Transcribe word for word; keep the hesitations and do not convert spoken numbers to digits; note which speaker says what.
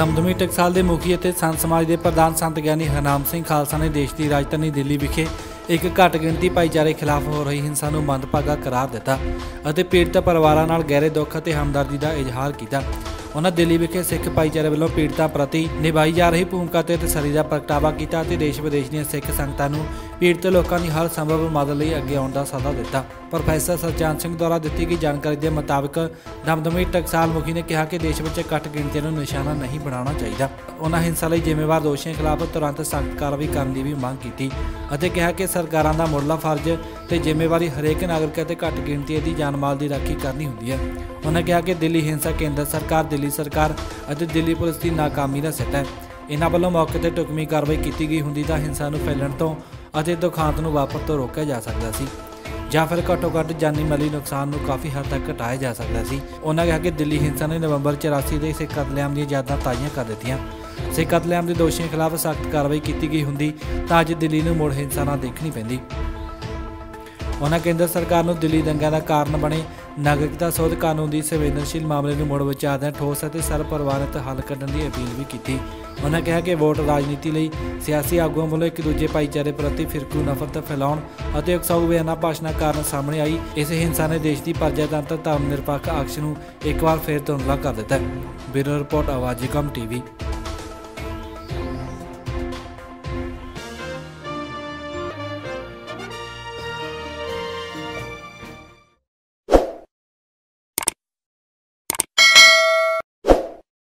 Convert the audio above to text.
Speaker 1: दमदमी टकसाल के मुखी और संत समाज के प्रधान संत ज्ञानी हरनाम सिंह खालसा ने देश की राजधानी दिल्ली विखे एक घट गिणती भाईचारे खिलाफ हो रही हिंसा को मंदभागा करार दिता और पीड़ित परिवारों नाल गहरे दुख और हमदर्दी का इजहार किया। उन्होंने दिल्ली विखे सिख भाईचारे वालों पीड़ितों प्रति निभाई जा रही भूमिका ते तसल्ली का प्रगटावा किया। देश विदेश दी सिख संगतां नूं पीड़ित लोगों की हर संभव मदद लई अगे आउण दा सदा दिता। प्रोफैसर सरजान सिंह द्वारा दी गई जानकारी के मुताबिक दमदमी टकसाल मुखी ने कहा कि देश में घट गिणतियों को निशाना नहीं बनाना चाहिए। उन्होंने हिंसा लई जिम्मेवार दोषियों खिलाफ तुरंत सख्त कार्रवाई करने की भी मांग की और कहा कि सरकारों का मुढ़ला फर्ज ते जिम्मेवारी हरेक नागरिक ते घट गिणती की जान माल की राखी करनी होंदी है। उन्होंने कहा कि दिल्ली हिंसा केंद्र सरकार, दिल्ली सरकार और दिल्ली पुलिस की नाकामी का सिट है। इन्हों वालों मौके पर ढुकवीं कार्रवाई की गई होंदी तां हिंसा नूं फैलण तो और दुखांत नूं वापरन तो रोकिया जा सकता सी ਜਾਂ फिर घट्टो घट्ट जानी माली नुकसान नूं काफ़ी हद तक घटाया जा सकता सी। उन्होंने कहा कि दिल्ली हिंसा ने नवंबर चौरासी के सिख कतलेआम दी यादां ताज़ियां कर दित्तियां। सिख कतलेआम के दोषियों खिलाफ सख्त कार्रवाई की गई होंदी तां अज दिल्ली नूं मुड़ हिंसा ना देखनी पैंदी। उन्होंने केंद्र सरकार नूं दिल्ली दंगिਆਂ का कारण बने नागरिकता सोध कानून की संवेदनशील मामले में मुड़ विचारदਿਆਂ ठोस और सरपरवानित हल करने की अपील भी की। उन्होंने कहा कि वोट राजनीति लिए सियासी आगुओं वालों एक दूजे भाईचारे प्रति फिरकू नफरत फैलाउण और उकसाऊ बयाना भाषणों कारण सामने आई इस हिंसा ने देश की प्रजातंत्र धर्म निरपक्ष अक्ष नूं एक बार फिर धुंधला कर दिता है। ब्यूरो रिपोर्ट आवाज़ कम टीवी।